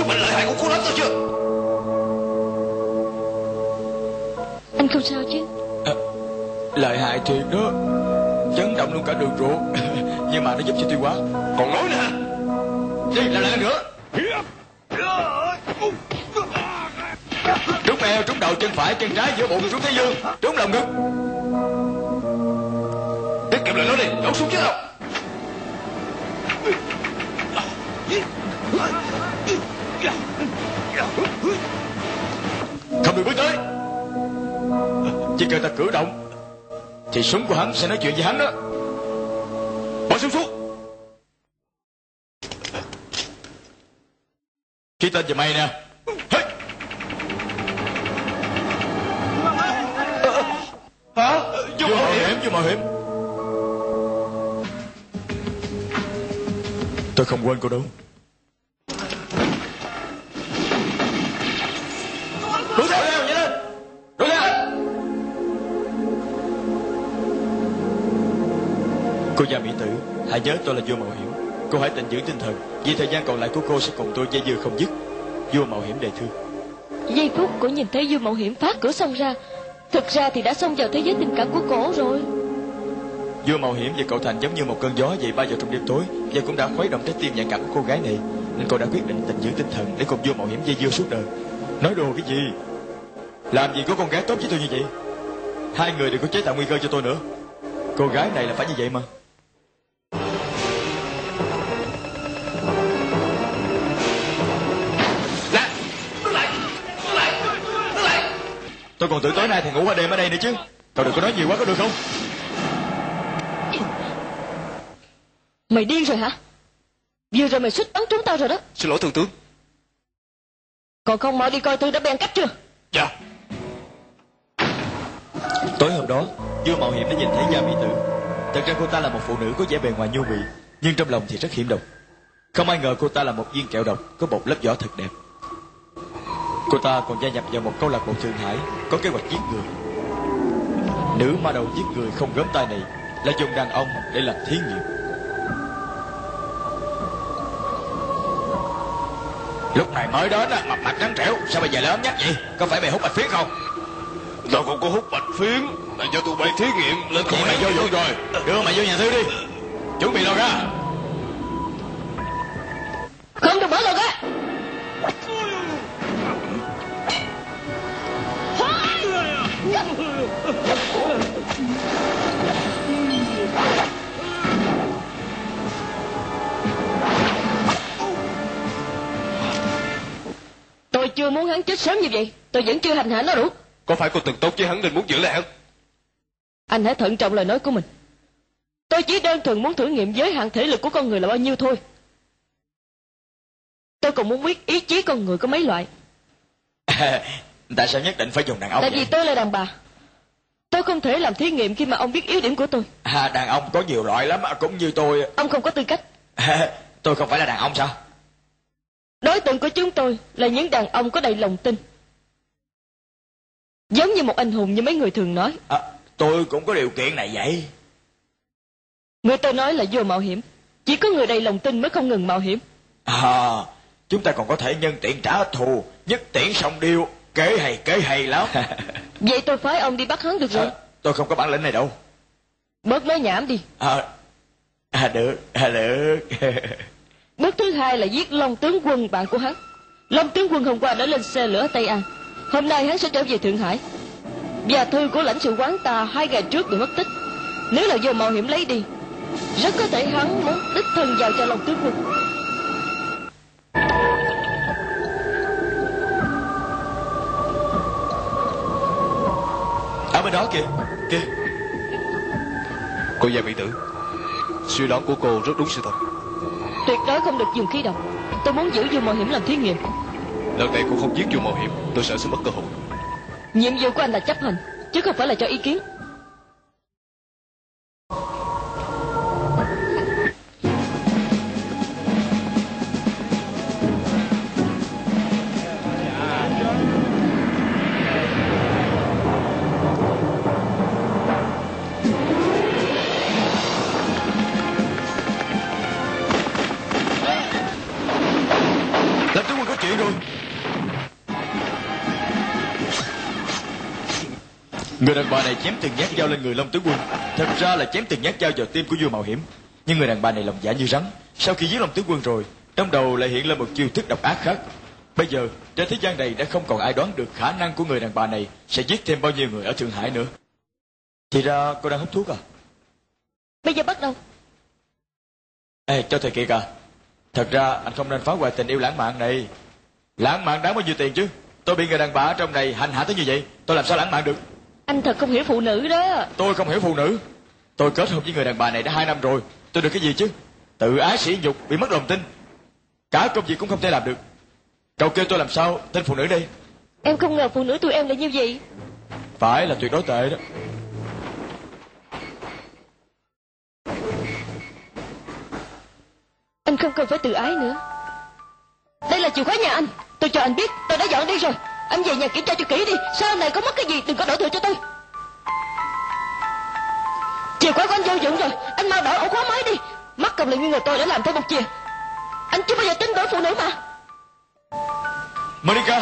sức mạnh lợi hại của cô lắm tôi chưa? Anh không sao chứ? Lợi hại thiệt đó, chấn động luôn cả đường ruột. Nhưng mà nó giúp cho tiêu hóa. Còn nói nữa hả? Đi làm lại lần nữa. Trúng eo, trúng đầu, chân phải, chân trái, giữa bụng, xuống thái dương, trúng lòng ngực. Tiết kiệm lời nói đi, nổ súng chứ đâu. Không được bước tới. Chỉ cần ta cử động thì súng của hắn sẽ nói chuyện với hắn đó. Bỏ súng xuống. Ký tên về mày nè. Hả? Vô mạo hiểm, vô mạo hiểm. Tôi không quên cô đâu. Đuổi theo, nhanh lên. Đuổi theo. Cô già mỹ tử, hãy nhớ tôi là vua mạo hiểm. Cô hãy tịnh giữ tinh thần, vì thời gian còn lại của cô sẽ cùng tôi dây dưa không dứt. Vua mạo hiểm đề thư. Giây phút cô nhìn thấy vua mạo hiểm phá cửa xông ra, thực ra thì đã xông vào thế giới tình cảm của cổ rồi. Vua mạo hiểm và cậu Thành giống như một cơn gió dậy bay vào trong đêm tối, và cũng đã khuấy động trái tim nhạy cảm của cô gái này, nên cô đã quyết định tịnh giữ tinh thần để cùng vua mạo hiểm dây dưa suốt đời. Nói đùa cái gì? Làm gì có con gái tốt với tôi như vậy? Hai người đừng có chế tạo nguy cơ cho tôi nữa. Cô gái này là phải như vậy mà. Tôi còn tưởng tối nay thì ngủ qua đêm ở đây nữa chứ. Cậu đừng có nói nhiều quá có được không? Mày điên rồi hả? Vừa rồi mày suýt bắn trúng tao rồi đó. Xin lỗi thượng tướng. Còn không mau đi coi tôi đã bèn cách chưa? Dạ. Tối hôm đó, vua mạo hiểm đã nhìn thấy gia mỹ tử. Thật ra cô ta là một phụ nữ có vẻ bề ngoài nhu mì, nhưng trong lòng thì rất hiểm độc. Không ai ngờ cô ta là một viên kẹo độc có một lớp vỏ thật đẹp. Cô ta còn gia nhập vào một câu lạc bộ Thượng Hải có kế hoạch giết người. Nữ ma đầu giết người không gớm tay này là dùng đàn ông để làm thí nghiệm. Lúc này mới đến á, mặt trắng trẻo, sao bây giờ lớn nhắc vậy? Có phải mày hút bạch phiến không? Tao không có hút bạch phiến, là do tụi bay thí nghiệm lên. Vậy mày vô vụ rồi, đưa mày vô nhà thư đi. Chuẩn bị lò ra. Không được mở lò ra. Tôi chưa muốn hắn chết sớm như vậy. Tôi vẫn chưa hành hạ nó đủ. Có phải cô từng tốt với hắn nên muốn giữ lại hắn? Anh hãy thận trọng lời nói của mình. Tôi chỉ đơn thuần muốn thử nghiệm giới hạn thể lực của con người là bao nhiêu thôi. Tôi còn muốn biết ý chí con người có mấy loại. Tại sao nhất định phải dùng đàn ông Tại vậy? vì tôi là đàn bà. Tôi không thể làm thí nghiệm khi mà ông biết yếu điểm của tôi. Đàn ông có nhiều loại lắm, cũng như tôi. Ông không có tư cách. Tôi không phải là đàn ông sao? Đối tượng của chúng tôi là những đàn ông có đầy lòng tin, giống như một anh hùng như mấy người thường nói. Tôi cũng có điều kiện này vậy. Người tôi nói là vua mạo hiểm. Chỉ có người đầy lòng tin mới không ngừng mạo hiểm. Chúng ta còn có thể nhân tiện trả thù, nhất tiễn song điêu. Kế hay lắm. Vậy tôi phái ông đi bắt hắn được rồi. Tôi không có bản lĩnh này đâu. Bớt nói nhảm đi. Được. Bước thứ hai là giết Long tướng quân bạn của hắn. Long tướng quân hôm qua đã lên xe lửa ở Tây An. Hôm nay hắn sẽ trở về Thượng Hải. Và thư của lãnh sự quán ta 2 ngày trước bị mất tích. Nếu là vua mạo hiểm lấy đi, rất có thể hắn muốn đích thân vào cho Long tướng quân. Ở bên đó kìa. Cô già mỹ tử, suy đoán của cô rất đúng sự thật. Tuyệt đối không được dùng khí độc. Tôi muốn giữ vua mạo hiểm làm thí nghiệm. Lần này cô không giết vua mạo hiểm, tôi sợ sẽ mất cơ hội. Nhiệm vụ của anh là chấp hành, chứ không phải là cho ý kiến. Người đàn bà này chém từng nhát dao lên người Long Tướng Quân, thật ra là chém từng nhát dao vào tim của vua mạo hiểm. Nhưng người đàn bà này lòng dạ như rắn, sau khi giết Long Tướng Quân rồi, trong đầu lại hiện lên một chiêu thức độc ác khác. Bây giờ trên thế gian này đã không còn ai đoán được khả năng của người đàn bà này sẽ giết thêm bao nhiêu người ở Thượng Hải nữa. Thì ra cô đang hút thuốc à? Bây giờ bắt đầu. Ê, cho thầy Kiệt à, thật ra anh không nên phá hoại tình yêu lãng mạn này. Lãng mạn đáng bao nhiêu tiền chứ? Tôi bị người đàn bà ở trong này hành hạ tới như vậy, tôi làm sao lãng mạn được? Anh thật không hiểu phụ nữ đó. Tôi không hiểu phụ nữ. Tôi kết hôn với người đàn bà này đã 2 năm rồi, tôi được cái gì chứ? Tự ái sỉ nhục, bị mất lòng tin, cả công việc cũng không thể làm được. Cậu kêu tôi làm sao tên phụ nữ đây? Em không ngờ phụ nữ tụi em là như vậy. Phải là tuyệt đối tệ đó. Anh không cần phải tự ái nữa. Đây là chìa khóa nhà anh. Tôi cho anh biết tôi đã dọn đi rồi. Anh về nhà kiểm tra cho kỹ đi. Sau này có mất cái gì đừng có đổ thừa cho tôi. Chìa khóa của anh vô dụng rồi. Anh mau đổi ổ khóa mới đi. Mắc công là nghi ngờ tôi đã làm thêm một chìa. Anh chưa bao giờ tin đổi phụ nữ mà. Monica.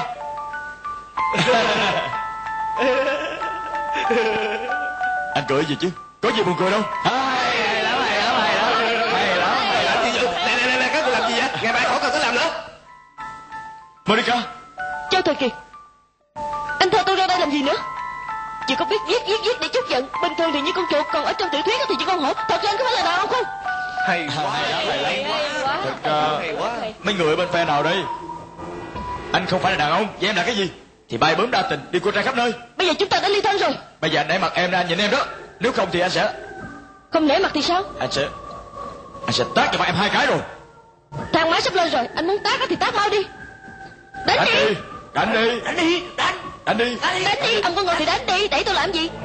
Anh cười gì chứ? Có gì buồn cười đâu. Hay lắm, hay lắm, hay lắm, hay lắm, hay lắm. Nè, các cô làm gì vậy? Ngày mai khỏi cần tới làm nữa. Monica. Châu Thời Kiệt, anh thơ tôi ra đây làm gì nữa? Chỉ có biết giết để chút giận. Bình thường thì như con chuột, còn ở trong tiểu thuyết thì như con hổ. Thật ra anh có phải là đàn ông không? Hay quá, hay quá. Thật mấy người ở bên phe nào đây? Anh không phải là đàn ông, vậy em là cái gì? Thì bay bướm đa tình, đi cô trai khắp nơi. Bây giờ chúng ta đã ly thân rồi. Bây giờ anh để mặt em ra, anh nhìn em đó. Nếu không thì anh sẽ... Không nể mặt thì sao? Anh sẽ tát cho mặt em 2 cái rồi. Thang máy sắp lên rồi, anh muốn tát thì tát mau đi. Đánh đi. Đánh đi. Đánh đi, Đánh đi. Đánh đi. Ông con ngồi thì đánh đi, đẩy tôi làm gì?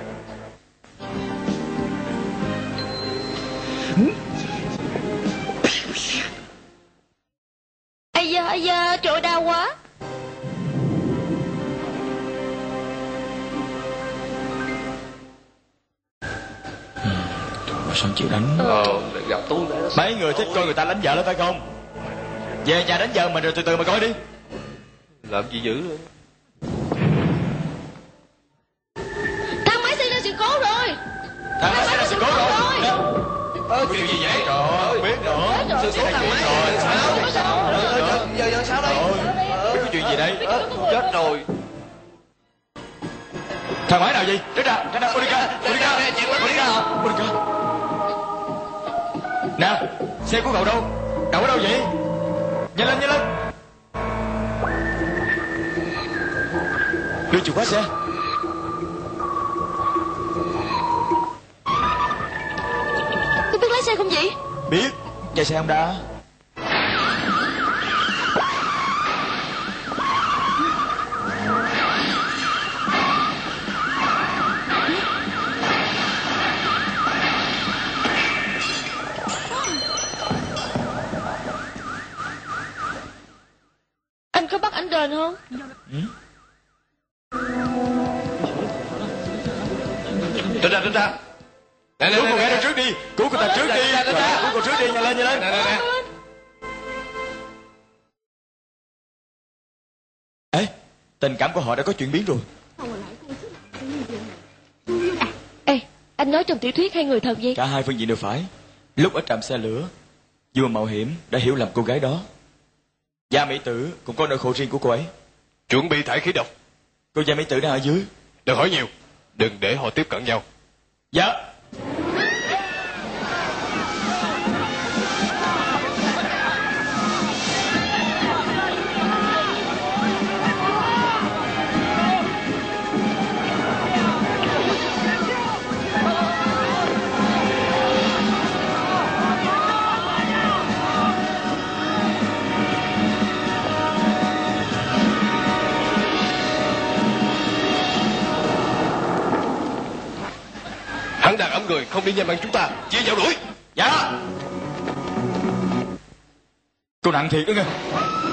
Ây da, trời ơi, đau quá. Sao chịu đánh? Gặp tôi Mấy người thích coi người ta đánh vợ lắm phải không? Về nhà đánh vợ mình rồi từ từ mà coi đi. làm gì dữ nữa. Thang máy xảy ra sự cố rồi. Thang máy xảy ra sự cố rồi. Chuyện gì vậy? Trời ơi, biết nữa. Sự cố thang máy rồi. Sao? Giờ sao đây? Biết có chuyện gì đây? Chết rồi. Thang máy nào gì? Tránh ra, Monica. Nè, xe của cậu đâu? Cậu ở đâu vậy? Nhanh lên. Đưa chìa khóa xe. Tôi biết lái xe không vậy? Biết, chạy xe Honda. Anh có bắt ảnh đền không? Tránh ra. Cứu cô gái đó trước đi. Cứu cô ta trước đi. Cứu cô trước đi, nhanh lên. Ê, tình cảm của họ đã có chuyển biến rồi. Ê, anh nói trong tiểu thuyết hay người thật vậy? Cả hai phương diện đều phải. Lúc ở trạm xe lửa, vua mạo hiểm đã hiểu lầm cô gái đó. Gia Mỹ Tử cũng có nỗi khổ riêng của cô ấy. Chuẩn bị thải khí độc. Cô Gia Mỹ Tử đang ở dưới. Đừng hỏi nhiều. Đừng để họ tiếp cận nhau. Dạ. Hắn đang ấm người, không đi nhanh bằng chúng ta. Chia nhau đuổi. Dạ. Cô nặng thiệt đó nghe.